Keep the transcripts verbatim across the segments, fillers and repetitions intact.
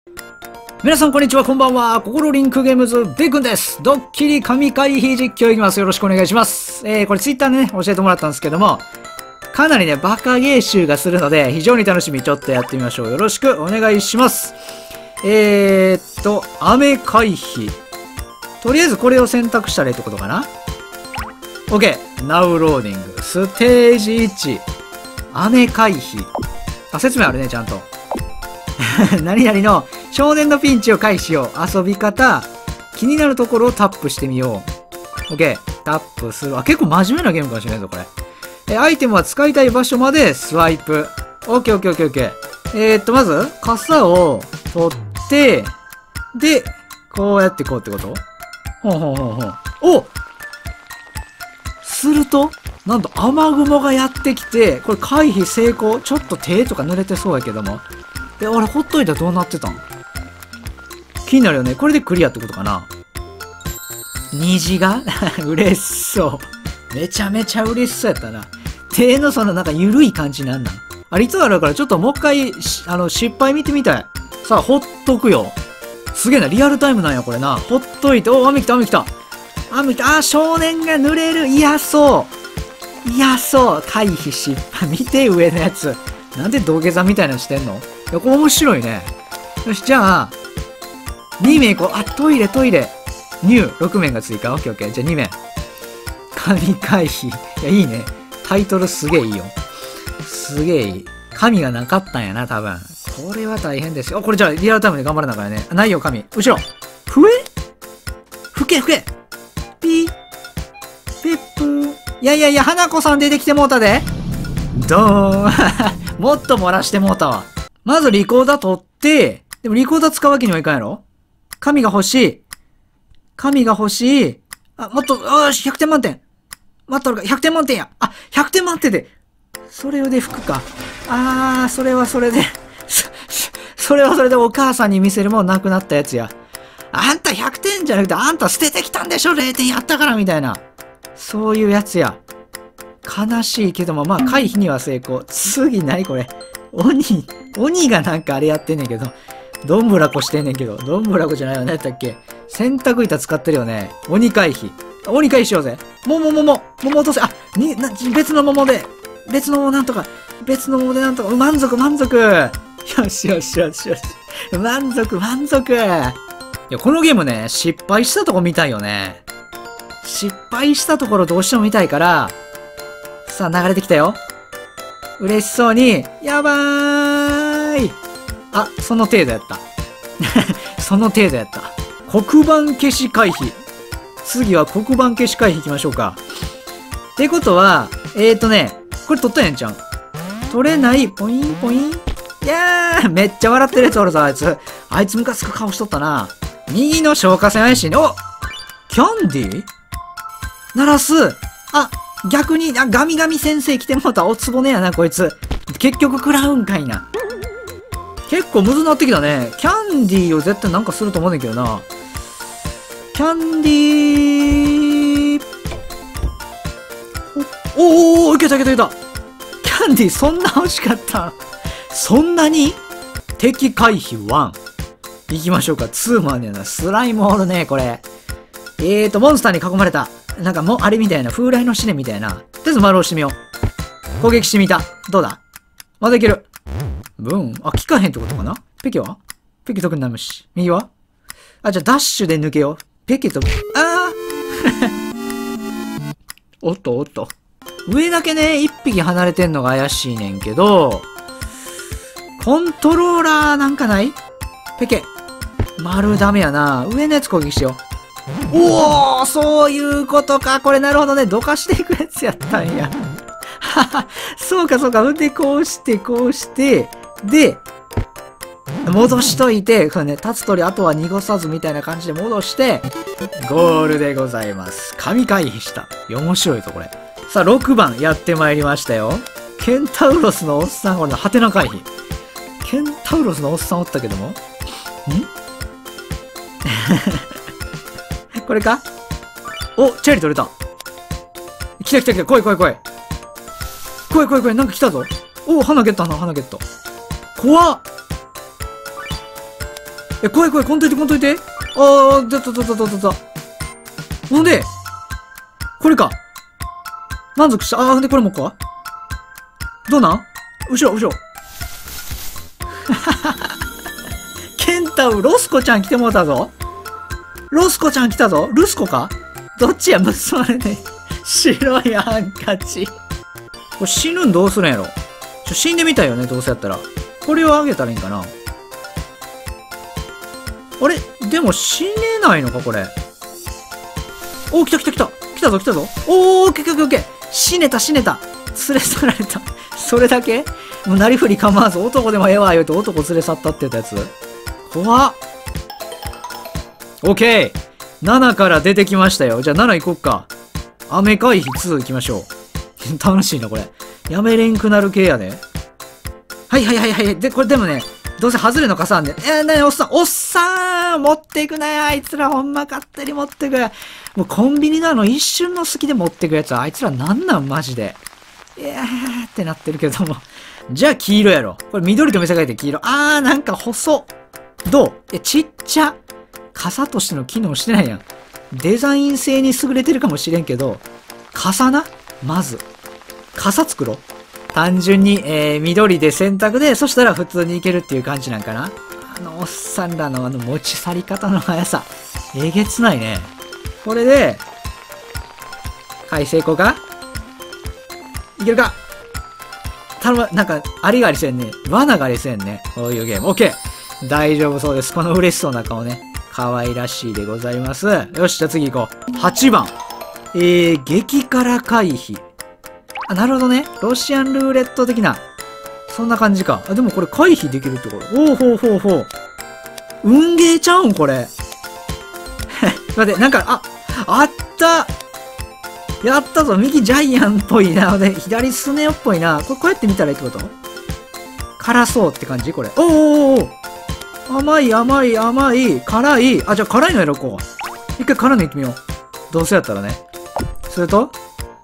皆さんこんにちは、こんばんは。ココロリンクゲームズベイくんです。ドッキリ神回避実況いきます。よろしくお願いします。えー、これツイッターでね、教えてもらったんですけども、かなりね、バカゲー集がするので、非常に楽しみ。ちょっとやってみましょう。よろしくお願いします。えーっと、雨回避。とりあえずこれを選択したらいいってことかな？ OK。Now Loading。ステージいち。雨回避。あ、説明あるね、ちゃんと。何々の少年のピンチを回避しよう。遊び方。気になるところをタップしてみよう。OK。タップする。あ、結構真面目なゲームかもしれないぞ、これ。え、アイテムは使いたい場所までスワイプ。OK、OK、OK、OK。えーっと、まず、傘を取って、で、こうやってこうってこと？ほんほんほんほん。お！すると、なんと雨雲がやってきて、これ回避成功。ちょっと手とか濡れてそうやけども。え、あれ、ほっといたらどうなってたん？気になるよね。これでクリアってことかな？虹が嬉しそう。めちゃめちゃ嬉しそうやったな。手のそのなんか緩い感じなんなん？あれ、いつあるからちょっともう一回、あの、失敗見てみたい。さあ、ほっとくよ。すげえな。リアルタイムなんや、これな。ほっといて。お、雨来た、雨来た。雨来た。あ、少年が濡れる。嫌そう。嫌そう。回避失敗。見て、上のやつ。なんで土下座みたいなのしてんの？いや、これ面白いね。よし、じゃあ、にめんこう。あ、トイレ、トイレ。ニュー、ろくめんが追加。オッケーオッケー。じゃあにめん。神回避。いや、いいね。タイトルすげえいいよ。すげえいい。神がなかったんやな、多分。これは大変ですよ。これじゃあ、リアルタイムで頑張らなからね。ないよ、神。後ろ。ふえふけふけ。ピー。ペップー。いやいやいや、花子さん出てきてもうたで。ドーン。もっと漏らしてもうたわ。まずリコーダー取って、でもリコーダー使うわけにはいかんやろ？神が欲しい。神が欲しい。あ、もっと、よし、ひゃくてん満点。待っとるか、ひゃくてん満点や。あ、ひゃくてん満点で。それで吹くか。あー、それはそれで。そ、それはそれでお母さんに見せるもんなくなったやつや。あんたひゃくてんじゃなくて、あんた捨ててきたんでしょ ?れい 点やったからみたいな。そういうやつや。悲しいけども、まあ、回避には成功。次、何これ。鬼、鬼がなんかあれやってんねんけど。どんぶらこしてんねんけど。どんぶらこじゃないよね。何やったっけ？洗濯板使ってるよね。鬼回避。鬼回避しようぜ。桃、桃、桃落とせ。あ、に、な、別の桃で。別の桃なんとか。別の桃でなんとか。満足、満足。よしよしよしよし。満足、満足。いや、このゲームね、失敗したとこ見たいよね。失敗したところどうしても見たいから。さあ、流れてきたよ。嬉しそうに、やばーい。あ、その程度やった。その程度やった。黒板消し回避。次は黒板消し回避行きましょうか。ってことは、えーとね、これ取ったやんちゃん。取れない、ポインポイン。いやー、めっちゃ笑ってるやつおるぞ、あいつ。あいつムカつく顔しとったな。右の消火栓怪しいね。お！キャンディー？鳴らす。あ、逆に、あ、ガミガミ先生来てもらった。おつぼねやな、こいつ。結局食らうんかいな。結構むずなってきたね。キャンディーを絶対なんかすると思うねんだけどな。キャンディー。お、おお、いけたいけたいけた。キャンディーそんな欲しかった。そんなに？敵回避いち。行きましょうか。にまでやな。スライムおるね、これ。えーと、モンスターに囲まれた。なんかもう、あれみたいな。風来の試練みたいな。とりあえず丸押してみよう。攻撃してみた。どうだ？まだいける。ブーン。あ、効かへんってことかな？ペケは？ペケ特になむし。右は？あ、じゃあダッシュで抜けよう。ペケと、あーおっとおっと。上だけね、一匹離れてんのが怪しいねんけど、コントローラーなんかない？ペケ。丸ダメやな。上のやつ攻撃しよう。おー、そういうことか。これなるほどね。どかしていくやつやったんや。はは、そうかそうか。で、こうして、こうして、で、戻しといて、これね、立つ鳥、あとは濁さずみたいな感じで戻して、ゴールでございます。神回避した。いや、面白いぞ、これ。さあ、ろくばんやってまいりましたよ。ケンタウロスのおっさん、これのハテナ回避。ケンタウロスのおっさんおったけどもんこれか？お、チェリー取れた。来た来た来た、来い来い来い。来い来い来い、なんか来たぞ。おお、花ゲット、花ゲット。怖っ。 え、怖い怖い、こんといて、こんといて。あー、だっただっただっただった。ほんで、これか。満足した。あー、ほんで、これもか。どうなん？後ろ、後ろ。ケンタウ、ロスコちゃん来てもうたぞ。ロスコちゃん来たぞ。ルスコか？どっちや、結ばれねえ。白いハンカチ。これ死ぬんどうするんやろ。ちょ、死んでみたいよね、どうせやったら。これをあげたらいいんかな。あれでも死ねないのか、これ。おー、来た来た来た。来たぞ来たぞ。おー、オッケーオッケーオッケー。死ねた死ねた。連れ去られた。それだけもうなりふり構わず男でもええわ言うて男連れ去ったって言ったやつ。怖っ。オッケー !なな から出てきましたよ。じゃあなな行こっか。雨回避に行きましょう。楽しいな、これ。やめれんくなる系やで。はいはいはいはい。で、これでもね、どうせ外れの傘あんで。えー、なに、おっさん、おっさん持っていくなよ、あいつらほんま勝手に持ってく。もうコンビニなの一瞬の隙で持ってくやつは、あいつらなんなんマジで。いやーってなってるけども。じゃあ黄色やろ。これ緑と見せかけて黄色。あー、なんか細。どうえ、ちっちゃ。傘としての機能してないやん。デザイン性に優れてるかもしれんけど、傘なまず。傘作ろう。単純に、えー、緑で選択で、そしたら普通にいけるっていう感じなんかな。あのおっさんらのあの持ち去り方の速さ。えげつないね。これで、はい、成功かいけるか頼む、なんか、ありがありせんね。罠がありせんね。こういうゲーム。オッケー大丈夫そうです。この嬉しそうな顔ね。可愛らしいでございます。よし、じゃあ次行こう。はちばん。えー、激辛回避。あ、なるほどね。ロシアンルーレット的な。そんな感じか。あ、でもこれ回避できるってこと。おーほうほうほう。運ゲーちゃうんこれ。待って、なんか、あ、あったやったぞ右ジャイアンっぽいな。で、左スネ夫っぽいな。これ、こうやって見たらいいってこと辛そうって感じこれ。おーおーおー甘い甘い甘い辛い。あ、じゃあ辛いの選こう。一回辛いのいってみよう。どうせやったらね。すると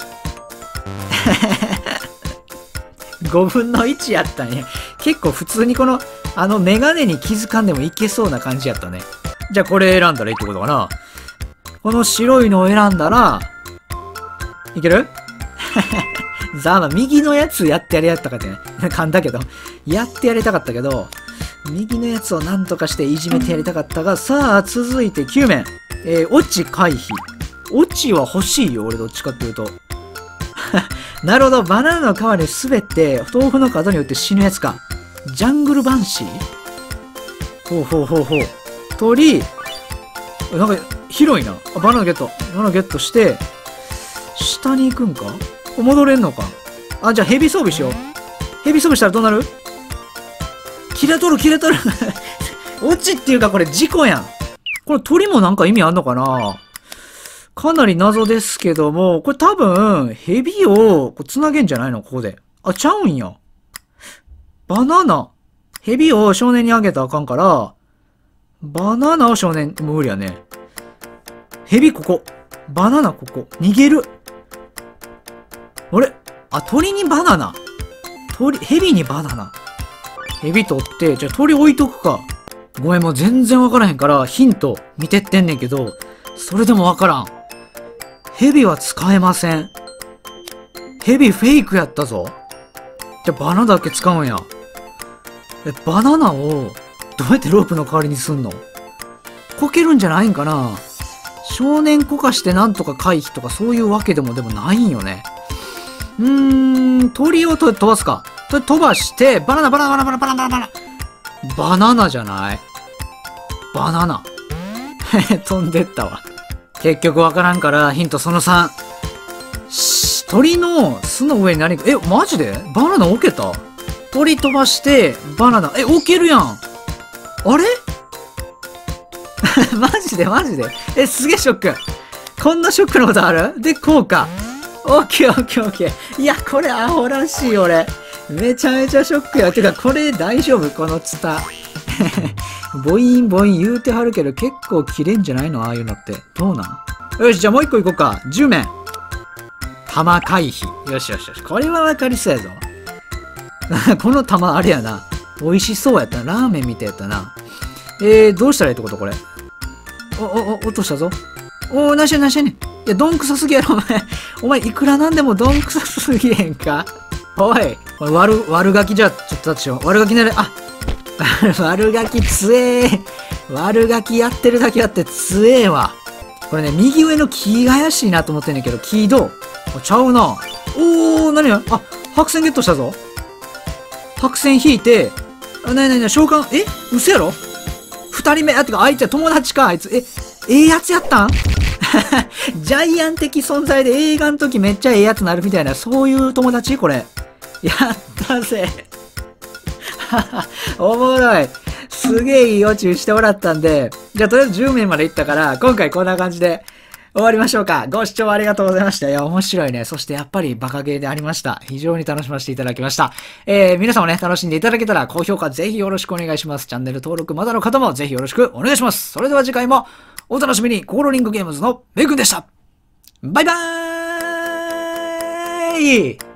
ごぶんのいちやったね。結構普通にこの、あのメガネに気づかんでもいけそうな感じやったね。じゃあこれ選んだらいいってことかな。この白いのを選んだら、いけるざあま、右のやつやってやりやったかってね。噛んだけど。やってやりたかったけど、右のやつをなんとかしていじめてやりたかったが、さあ、続いてきゅうめん。えー、落ち回避。落ちは欲しいよ、俺どっちかっていうと。なるほど、バナナの皮に滑って、豆腐の角に打って死ぬやつか。ジャングルバンシーほうほうほうほう。鳥、なんか、広いな。あ、バナナゲット。バナナゲットして、下に行くんか戻れんのかあ、じゃあヘビ装備しよう。ヘビ装備したらどうなる切れとる切れとる落ちっていうかこれ事故やん。これ鳥もなんか意味あんのかなかなり謎ですけども、これ多分、ヘビをつなげんじゃないのここで。あ、ちゃうんや。バナナ。ヘビを少年にあげたらあかんから、バナナを少年、無理やね。ヘビここ。バナナここ。逃げる。あれあ、鳥にバナナ。鳥、ヘビにバナナ。ヘビ取って、じゃあ鳥置いとくか。ごめん、もう全然わからへんから、ヒント見てってんねんけど、それでもわからん。ヘビは使えません。ヘビフェイクやったぞ。じゃあバナナだけ使うんや。え、バナナを、どうやってロープの代わりにすんの？こけるんじゃないんかな？少年こかしてなんとか回避とかそういうわけでもでもないんよね。うーん、鳥をと飛ばすか。と飛ばして、バナナバナナバナナバナナバナナ。バナナじゃないバナナ。飛んでったわ。結局わからんからヒントそのさん。し、鳥の巣の上に何か、え、マジでバナナ置けた？鳥飛ばして、バナナ、え、置けるやん。あれマジでマジでえ、すげえショック。こんなショックのことある？で、こうか。オッケーオッケーオッケー。いや、これアホらしい俺。めちゃめちゃショックや。てか、これ大丈夫このツタ。ボインボイン言うてはるけど、結構切れんじゃないのああいうのって。どうなんよし、じゃあもう一個いこうか。じゅうめん。玉回避。よしよしよし。これはわかりそうやぞ。この玉あれやな。美味しそうやったな。ラーメンみたいやったな。 えー、どうしたらいいってことこれ。お、お、お、落としたぞ。おー、なしやなしやねん。いや、どんくさすぎやろ、お前。お前、いくらなんでもどんくさすぎへんか。おい。これ、悪、悪ガキじゃ、ちょっとだってしよう。悪ガキなれ、あ悪ガキつえー。悪ガキやってるだけあってつえーわ。これね、右上の木が怪しいなと思ってんねんけど、木どうちゃうな。おー、なにやあ、白線ゲットしたぞ。白線引いて、あ、なになになに、召喚、え嘘やろ二人目、あ、てか、あいつは友達か、あいつ。え、ええやつやったんジャイアン的存在で映画の時めっちゃええやつなるみたいな、そういう友達これ。やったぜ。おもろい。すげえいい予知してもらったんで、じゃあとりあえずじゅう名までいったから、今回こんな感じで終わりましょうか。ご視聴ありがとうございました。いや、面白いね。そしてやっぱりバカゲーでありました。非常に楽しませていただきました。えー、皆さんもね、楽しんでいただけたら高評価ぜひよろしくお願いします。チャンネル登録まだの方もぜひよろしくお願いします。それでは次回もお楽しみに。コーロリングゲームズのメイくんでした。バイバーイ。